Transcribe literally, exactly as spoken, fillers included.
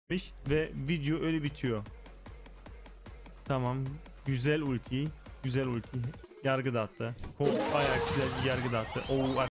ve video öyle bitiyor. Tamam. Güzel ulti. Güzel ulti. Yargı dağıttı. Bayağı güzel bir yargı dağıttı. Oo,